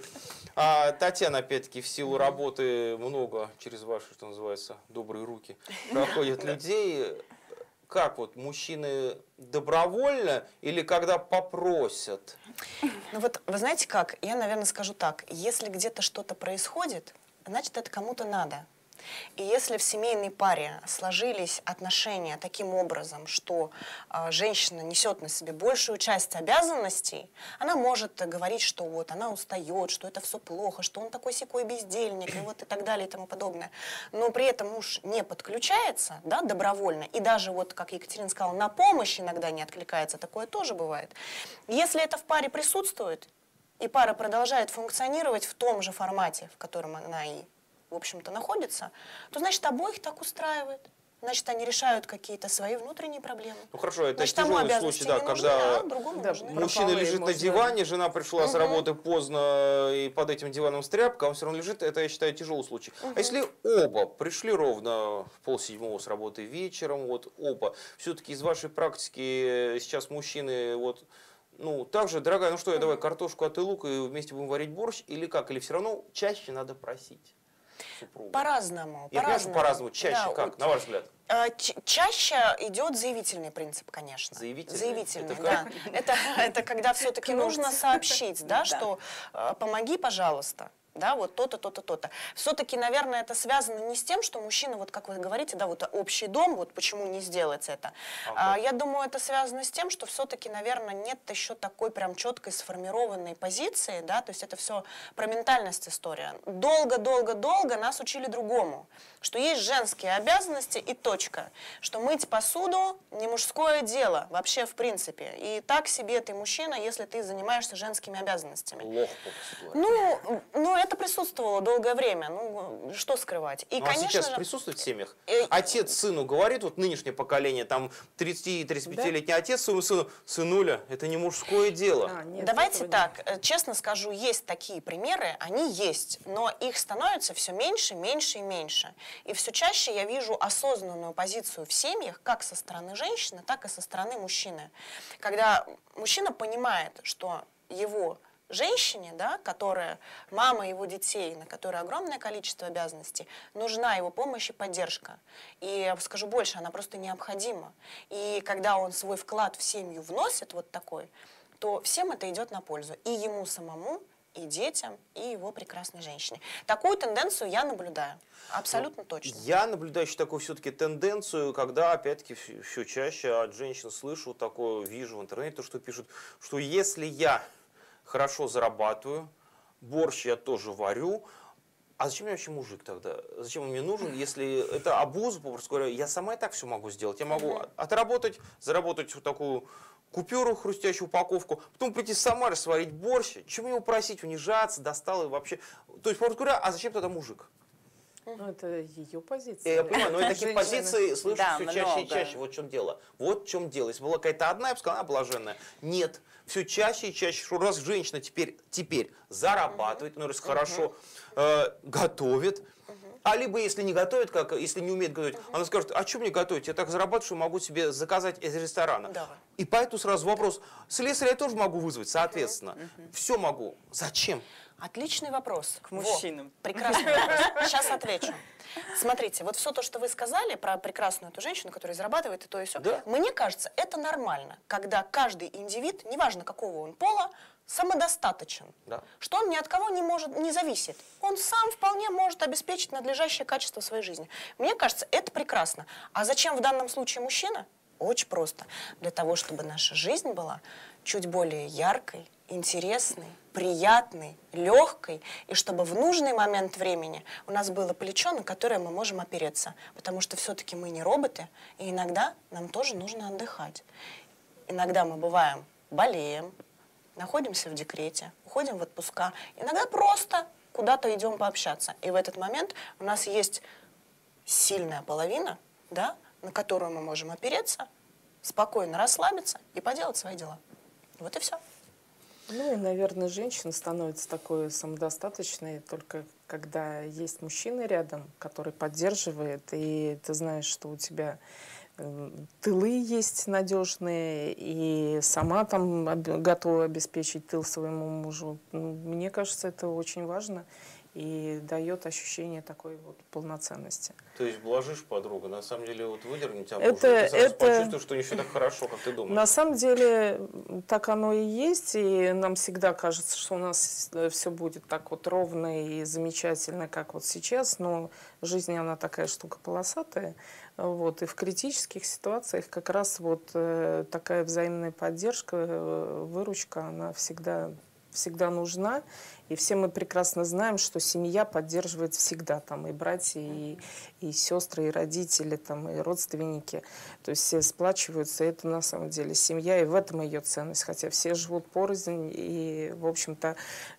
А Татьяна, опять-таки, в силу работы много через ваши, что называется, добрые руки проходят людей. Как вот, мужчины добровольно или когда попросят? Ну вот, вы знаете как, я, наверное, скажу так. Если где-то что-то происходит, значит, это кому-то надо. И если в семейной паре сложились отношения таким образом, что э, женщина несет на себе большую часть обязанностей, она может говорить, что вот она устает, что это все плохо, что он такой-сякой бездельник и вот и так далее и тому подобное. Но при этом муж не подключается, да, добровольно, и даже вот, как Екатерина сказала, на помощь иногда не откликается, такое тоже бывает. Если это в паре присутствует, и пара продолжает функционировать в том же формате, в котором она и в общем-то, находится, то, значит, обоих так устраивает. Значит, они решают какие-то свои внутренние проблемы. Ну хорошо, это Значит, тому тяжелый обязанности случай, да, не нужны, когда а другому Да, нужны. про мужчина полы лежит на можно. диване, жена пришла с Мгм. работы поздно и под этим диваном стряпка, а он все равно лежит, это, я считаю, тяжелый случай. А если оба пришли ровно в полседьмого с работы вечером, вот оба, все-таки из вашей практики сейчас мужчины вот, ну, так же, дорогая, ну что, я давай картошку, а ты лук, и вместе будем варить борщ, или как? Или все равно чаще надо просить супруга? По-разному. Я понимаю, что по-разному, чаще Да, как, у- на ваш взгляд? Э, ч- Чаще идет заявительный принцип, конечно. Заявительный? Заявительный, Это да. как? Это, это когда все-таки нужно сообщить, да, Да. что э, помоги, пожалуйста. Да, вот то-то, то-то, то-то. Все-таки, наверное, это связано не с тем, что мужчина, вот как вы говорите, да, вот общий дом, вот почему не сделать это. Ага. А, я думаю, это связано с тем, что все-таки, наверное, нет еще такой прям четкой сформированной позиции, да, то есть это все про ментальность история. Долго-долго-долго нас учили другому, что есть женские обязанности и точка, что мыть посуду не мужское дело вообще в принципе. И так себе ты мужчина, если ты занимаешься женскими обязанностями. Лох, попросту говоря. Ну, ну, это присутствовало долгое время, ну, что скрывать. И, Ну, а конечно сейчас же, присутствует в семьях? э, Отец сыну говорит, вот нынешнее поколение, там тридцати-тридцатипятилетний отец своему сыну, сынуля, это не мужское дело. А, нет, давайте этого так, э, честно скажу, есть такие примеры, они есть, но их становится все меньше, меньше и меньше. И все чаще я вижу осознанную позицию в семьях, как со стороны женщины, так и со стороны мужчины. Когда мужчина понимает, что его женщине, да, которая мама его детей, на которой огромное количество обязанностей, нужна его помощь и поддержка. И я скажу больше, она просто необходима. И когда он свой вклад в семью вносит вот такой, то всем это идет на пользу. И ему самому, и детям, и его прекрасной женщине. Такую тенденцию я наблюдаю. Абсолютно точно. Я наблюдаю еще такую все-таки тенденцию, когда, опять-таки, все чаще от женщин слышу такое, вижу в интернете, то, что пишут, что если я хорошо зарабатываю, борщ я тоже варю, а зачем мне вообще мужик тогда? Зачем он мне нужен, если это обуза, попросту говоря, я сама и так все могу сделать. Я могу отработать, заработать вот такую купюру, хрустящую упаковку, потом прийти сама же сварить борщ, чем его просить, унижаться, достал и вообще. То есть, попросту говоря, а зачем тогда мужик? Ну, это ее позиция. Я понимаю, но я такие Женщины. позиции слышу Да, все чаще и много. чаще. Вот в чем дело. Вот в чем дело. Если была какая-то одна, я бы сказала, она блаженная. Нет. Все чаще и чаще, что раз женщина теперь, теперь зарабатывает, ну раз хорошо э, готовит, а либо если не готовит, как, если не умеет готовить, она скажет, а что мне готовить? Я так зарабатываю, что могу себе заказать из ресторана. Да. И поэтому сразу вопрос, слесаря я тоже могу вызвать, соответственно. Все могу. Зачем? Отличный вопрос. К мужчинам. Во, прекрасный вопрос. Сейчас отвечу. Смотрите, вот все то, что вы сказали про прекрасную эту женщину, которая зарабатывает и то и все, Да. мне кажется, это нормально, когда каждый индивид, неважно какого он пола, самодостаточен. Да. Что он ни от кого не может, не зависит. Он сам вполне может обеспечить надлежащее качество своей жизни. Мне кажется, это прекрасно. А зачем в данном случае мужчина? Очень просто. Для того, чтобы наша жизнь была чуть более яркой, интересной, приятной, легкой, и чтобы в нужный момент времени у нас было плечо, на которое мы можем опереться. Потому что все-таки мы не роботы, и иногда нам тоже нужно отдыхать. Иногда мы бываем, болеем, находимся в декрете, уходим в отпуска. Иногда просто куда-то идем пообщаться. И в этот момент у нас есть сильная половина, да, на которую мы можем опереться, спокойно расслабиться и поделать свои дела. Вот и все. Ну и, наверное, женщина становится такой самодостаточной только когда есть мужчина рядом, который поддерживает, и ты знаешь, что у тебя тылы есть надежные, и сама там готова обеспечить тыл своему мужу. Мне кажется, это очень важно и дает ощущение такой вот полноценности. То есть блажишь подруга, на самом деле вот выдернет тебя это, мужа, ты сразу это... почувствуешь, что не все так хорошо, как ты думаешь. На самом деле так оно и есть, и нам всегда кажется, что у нас все будет так вот ровно и замечательно, как вот сейчас, но жизнь, она такая штука полосатая, вот, и в критических ситуациях как раз вот э, такая взаимная поддержка, э, выручка, она всегда, всегда нужна. И все мы прекрасно знаем, что семья поддерживает всегда, там, и братья, и, и сестры, и родители, там, и родственники. То есть все сплачиваются, и это на самом деле семья, и в этом ее ценность. Хотя все живут порознь, и, в общем-то,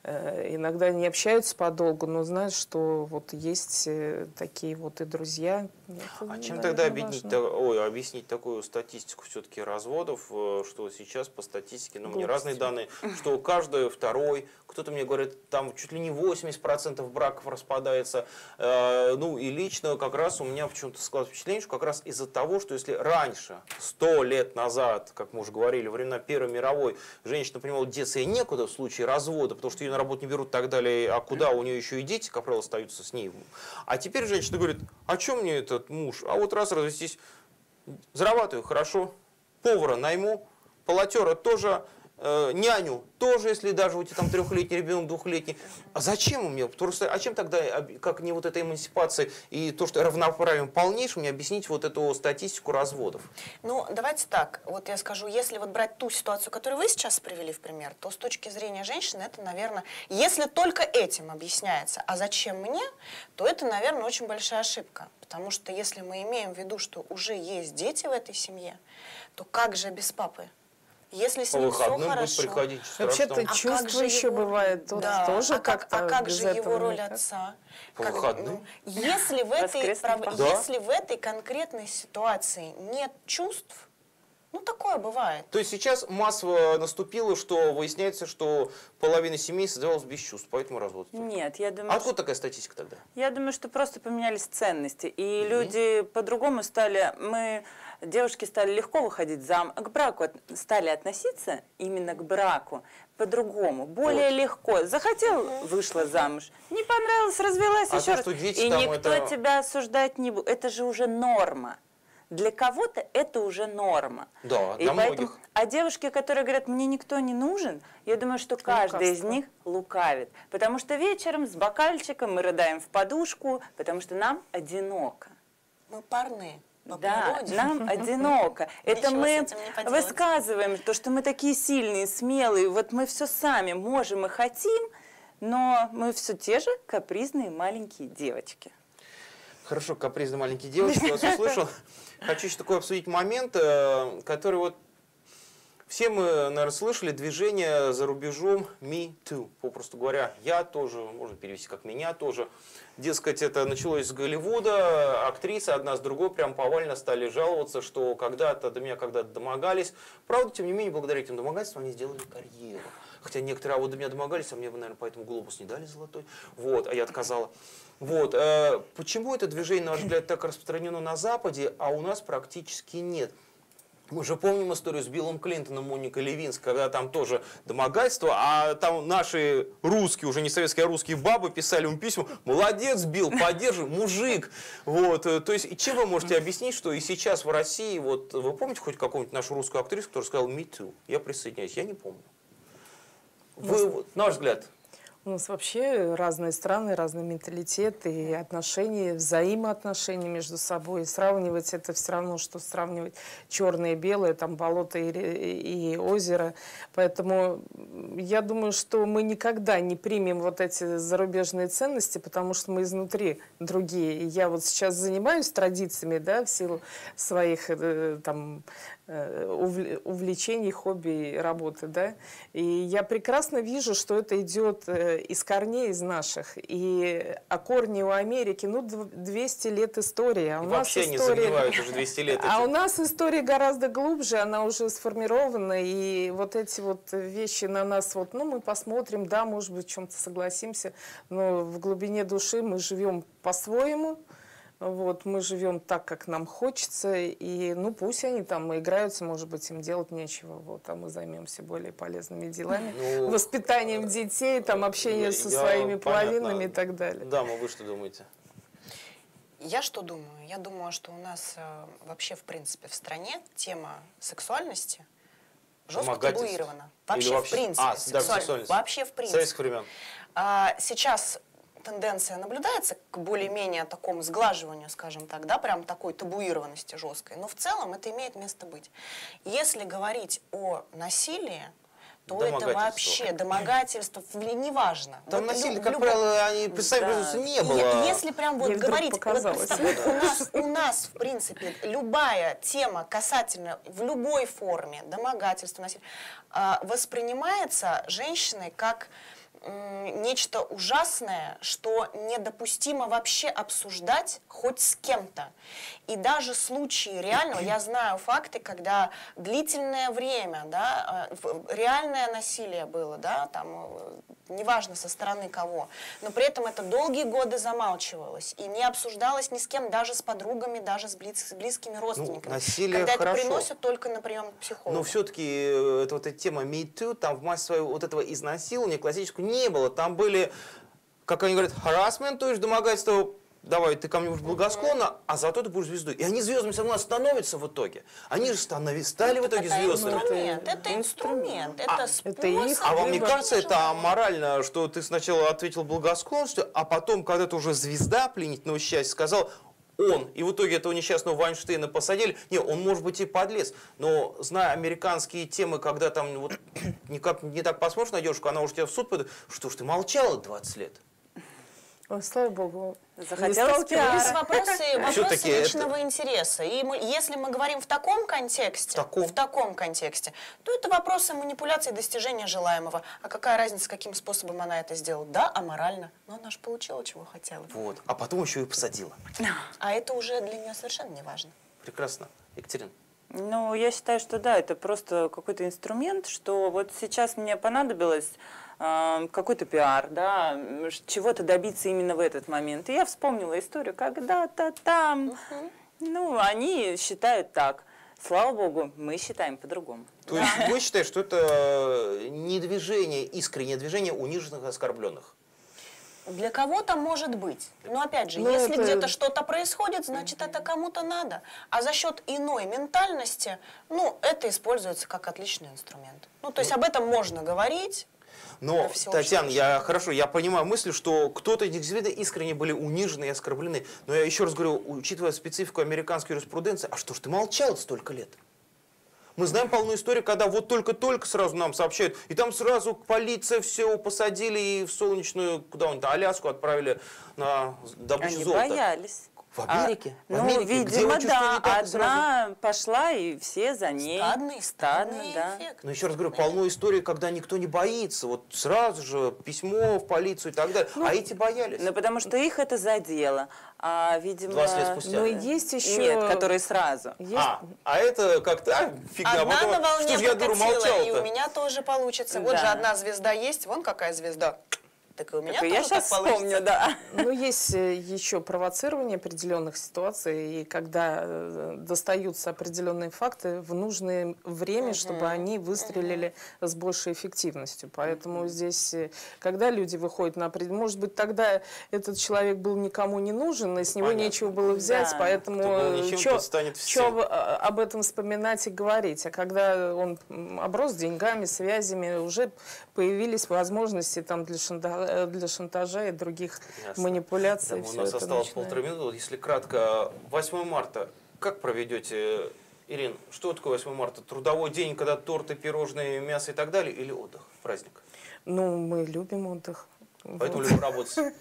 э, иногда не общаются подолгу, но знают, что вот есть э, такие вот и друзья. Это, а чем наверное, тогда объяснить, важно. ой, объяснить такую статистику все-таки разводов, что сейчас по статистике, ну, мне разные данные, что каждый второй, кто-то мне говорит, там чуть ли не восемьдесят процентов браков распадается. Э, ну и лично как раз у меня почему-то складывается впечатление, что как раз из-за того, что если раньше, сто лет назад, как мы уже говорили, во времена Первой мировой, женщина понимала, деться ей некуда в случае развода, потому что ее на работу не берут и так далее, а куда, у нее еще и дети, как правило, остаются с ней. А теперь женщина говорит, а что мне этот муж? А вот раз развестись, зарабатываю хорошо, повара найму, полотера тоже, э, няню тоже, если даже у тебя там трехлетний ребенок, двухлетний. А зачем у меня? Просто, а чем тогда, как не вот эта эмансипация и то, что равноправием полнейшим, мне объяснить вот эту статистику разводов? Ну, давайте так, вот я скажу, если вот брать ту ситуацию, которую вы сейчас привели в пример, то с точки зрения женщины это, наверное, если только этим объясняется, а зачем мне, то это, наверное, очень большая ошибка. Потому что если мы имеем в виду, что уже есть дети в этой семье, то как же без папы? Если с По ним все выходным будет хорошо. приходить Вообще-то страшно. А чувство как же еще его- бывает тут Да, тоже а как, как-то а как без же его этого роль никак. отца? По Как- выходным? ну, если, в этой, Воскресный прав- папа. Да. если в этой конкретной ситуации нет чувств, ну такое бывает. То есть сейчас массово наступило, что выясняется, что половина семей создавалась без чувств, поэтому развод. Нет, я думаю, А что... откуда такая статистика тогда? Я думаю, что просто поменялись ценности, и люди по-другому стали, мы, девушки стали легко выходить замуж, к браку от- стали относиться именно к браку по-другому, более Вот. легко. Захотел, вышла замуж, не понравилось, развелась А еще то, раз. что дети И там никто это- тебя осуждать не будет, это же уже норма. Для кого-то это уже норма. Да, И для поэтому- многих. А девушки, которые говорят, мне никто не нужен, я думаю, что каждая из Лукавство. них лукавит. Потому что вечером с бокальчиком мы рыдаем в подушку, потому что нам одиноко. Мы парные. По Да, природе. нам одиноко. Это Ничего с мы этим не поделать. высказываем, то, что мы такие сильные, смелые, вот мы все сами можем и хотим, но мы все те же капризные маленькие девочки. Хорошо, капризный маленький девочка, вас услышал. Хочу еще такой обсудить момент, э, который вот все мы, наверное, слышали движение за рубежом Me Too. Попросту говоря, я тоже, можно перевести как меня тоже. Дескать, это началось с Голливуда, актрисы одна с другой прям повально стали жаловаться, что когда-то до меня когда-то домогались. Правда, тем не менее, благодаря этим домогательствам они сделали карьеру. Хотя некоторые, а вот до меня домогались, а мне бы, наверное, поэтому глобус не дали золотой. Вот, а я отказала. Вот. Э, почему это движение, на ваш взгляд, так распространено на Западе, а у нас практически нет? Мы же помним историю с Биллом Клинтоном, Моникой Левинской, когда там тоже домогательство, а там наши русские, уже не советские, а русские бабы писали ему письма: молодец, Билл, поддерживай, мужик. Вот, то есть, чем вы можете объяснить, что и сейчас в России, вот, вы помните хоть какую-нибудь нашу русскую актрису, которая сказала Me Too? Я присоединяюсь, я не помню. Вы, вот, на ваш взгляд? У нас вообще разные страны, разный менталитет и отношения, взаимоотношения между собой. И сравнивать это все равно, что сравнивать черное и белое, там болото и, и озеро. Поэтому я думаю, что мы никогда не примем вот эти зарубежные ценности, потому что мы изнутри другие. И я вот сейчас занимаюсь традициями, да, в силу своих э, там увлечений, хобби, работы, да. И я прекрасно вижу, что это идет из корней, из наших. И, а корни у Америки, ну, двести лет истории. А у И нас вообще не история... забивают уже двести лет. А эти. у нас история гораздо глубже, она уже сформирована, и вот эти вот вещи на нас, вот, ну, мы посмотрим, да, может быть, в чем-то согласимся, но в глубине души мы живем по-своему. Вот, мы живем так, как нам хочется, и ну пусть они там играются, может быть, им делать нечего, вот, а мы займемся более полезными делами, Ну, воспитанием детей, там, общением со я- своими понятно. половинами и так далее. Да, вы что думаете? Я что думаю? Я думаю, что у нас э, вообще, в принципе, в стране тема сексуальности жестко Домогательств. табуирована. Или Вообще, вообще- в принципе, А, даже сексуаль- сексуальность. вообще, в принципе. Советских времен. А, сейчас тенденция наблюдается к более-менее такому сглаживанию, скажем так, да, прям такой табуированности жесткой, но в целом это имеет место быть. Если говорить о насилии, то это Домогательство. вообще домогательство, в- неважно. Там Вот насилие, лю- в как любом- правило, они сами Да. произносятся не И было. Если прям вот Ей вдруг говорить, вот показалось. представь, у нас, у нас, в принципе, любая тема касательно в любой форме домогательства, насилия, а, воспринимается женщиной как м, нечто ужасное, что недопустимо вообще обсуждать хоть с кем-то. И даже случаи реального, я знаю факты, когда длительное время, да, э, в- реальное насилие было, да, там, э, неважно со стороны кого, но при этом это долгие годы замалчивалось и не обсуждалось ни с кем, даже с подругами, даже с, близ- с близкими родственниками. насилие когда хорошо. это приносят только на прием к психологу. Но все-таки это вот эта тема Me Too, там в массе своей вот этого изнасилования классического не было. Там были, как они говорят, harassment, то есть домогательство, давай, ты ко мне будешь благосклонна, а зато ты будешь звездой. И они звездами все равно становятся в итоге. Они же станови- стали в итоге это звездами. инструмент, это инструмент, это способ. это их А вам не выбор. кажется это аморально, что ты сначала ответил благосклонностью, а потом, когда ты уже звезда пленительного счастья, сказал он, и в итоге этого несчастного Вайнштейна посадили? Не, он может быть и подлец, но зная американские темы, когда там вот никак не так посмотришь на девушку, она уже тебя в суд подает, что ж ты молчала двадцать лет? Ой, слава богу. Захотелось не сталкивались. пиара. Есть вопросы, вопросы Всё-таки это- личного интереса. И мы, если мы говорим в таком контексте, В таком. в таком контексте, то это вопросы манипуляции и достижения желаемого. А какая разница, каким способом она это сделала? Да, аморально, но она же получила, чего хотела. Вот. А потом еще и посадила. А это уже для нее совершенно не важно. Прекрасно. Екатерина. Ну, я считаю, что да, это просто какой-то инструмент, что вот сейчас мне понадобилось э, какой-то пиар, да, м, ш- чего-то добиться именно в этот момент. И я вспомнила историю, когда-то там, ну, они считают так. Слава богу, мы считаем по-другому. То есть вы считаете, что это не движение, искреннее движение униженных и оскорбленных? Для кого-то может быть. Но опять же, Ну, если это- где-то что-то происходит, значит, это кому-то надо. А за счет иной ментальности, ну, это используется как отличный инструмент. Ну, то есть об этом можно говорить. Но, На всеобщее Татьяна, я общение. хорошо, я понимаю мысль, что кто-то действительно искренне были унижены и оскорблены. Но я еще раз говорю, учитывая специфику американской юриспруденции, а что ж ты молчал столько лет? Мы знаем полную историю, когда вот только-только сразу нам сообщают, и там сразу полиция все посадили и в солнечную, куда-нибудь, Аляску отправили на добычу Они золота. боялись. В Америке? А, В ну, Америке? Где видимо, вы чувствовали да. так сразу? Одна пошла, и все за ней. Стадный, стадный да. эффект. Но еще раз говорю, полно историй, когда никто не боится. Вот сразу же письмо в полицию и так далее. а эти боялись. Ну, потому что их это задело. А, видимо... двадцать лет спустя. Но есть еще... Нет, которые сразу. Есть... А, а это как-то, а, фигня. Одна потом, на волне что ж я дура прокатила, и молчал-то? у меня тоже получится. Вот Да. же одна звезда есть, вон какая звезда. Так и у меня Так и тоже я так сейчас получится. вспомню, да. Ну, есть э, еще провоцирование определенных ситуаций, и когда э, достаются определенные факты в нужное время, чтобы они выстрелили с большей эффективностью. Поэтому здесь, э, когда люди выходят на определенный... Может быть, тогда этот человек был никому не нужен, и с него Понятно. нечего было взять, Да. поэтому Кто был ничем, что тот станет всем. об этом вспоминать и говорить. А когда он м, оброс деньгами, связями, уже появились возможности там для шантажа, для шантажа и других Ясно. манипуляций. Да, у всё нас это осталось начинает. полторы минуты. Вот если кратко, восьмое марта, как проведете, Ирин, что такое восьмое марта? Трудовой день, когда торты, пирожные, мясо и так далее, или отдых, праздник? Ну, мы любим отдых. Поэтому Вот. любим работать.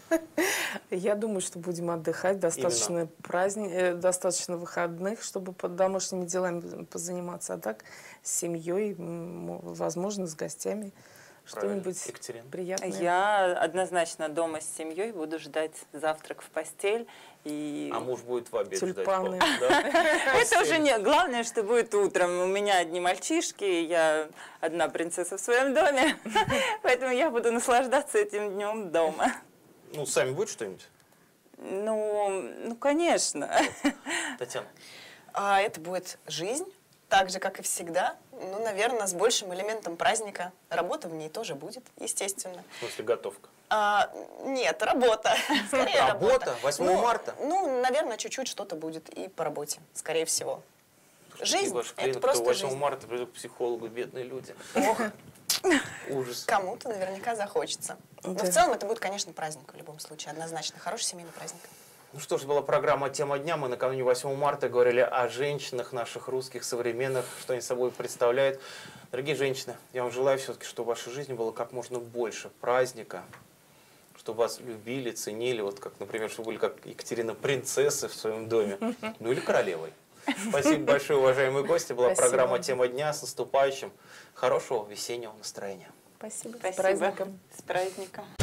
Я думаю, что будем отдыхать, достаточно праздник, э, достаточно выходных, чтобы под домашними делами позаниматься. А так с семьей, м, возможно, с гостями что-нибудь Екатерина? приятное. Я однозначно дома с семьей буду ждать завтрак в постель. И... А муж будет в обед Тюльпаны. ждать. Да? Это уже не... Главное, что будет утром. У меня одни мальчишки, я одна принцесса в своем доме. Поэтому я буду наслаждаться этим днем дома. Ну, сами будет что-нибудь? Ну, ну, конечно. Татьяна? А это будет жизнь, так же, как и всегда. Ну, наверное, с большим элементом праздника. Работа в ней тоже будет, естественно. В смысле, готовка? А, нет, работа. Скорее работа. Работа? восьмого марта? Ну, наверное, чуть-чуть что-то будет и по работе, скорее всего. Жизнь — это просто восьмого жизнь. марта придут к психологу, бедные люди. Ох, Ужас. кому-то наверняка захочется. Но Да. в целом это будет, конечно, праздник в любом случае, однозначно. Хороший семейный праздник. Ну что ж, была программа «Тема дня». Мы накануне восьмого марта говорили о женщинах наших русских, современных, что они собой представляют. Дорогие женщины, я вам желаю все-таки, чтобы в вашей жизни было как можно больше праздника, чтобы вас любили, ценили, вот как, например, чтобы были как Екатерина принцессы в своем доме, ну или королевой. Спасибо большое, уважаемые гости. Была Спасибо. программа «Тема дня». С наступающим. Хорошего весеннего настроения. Спасибо. С Спасибо. праздником. С праздником.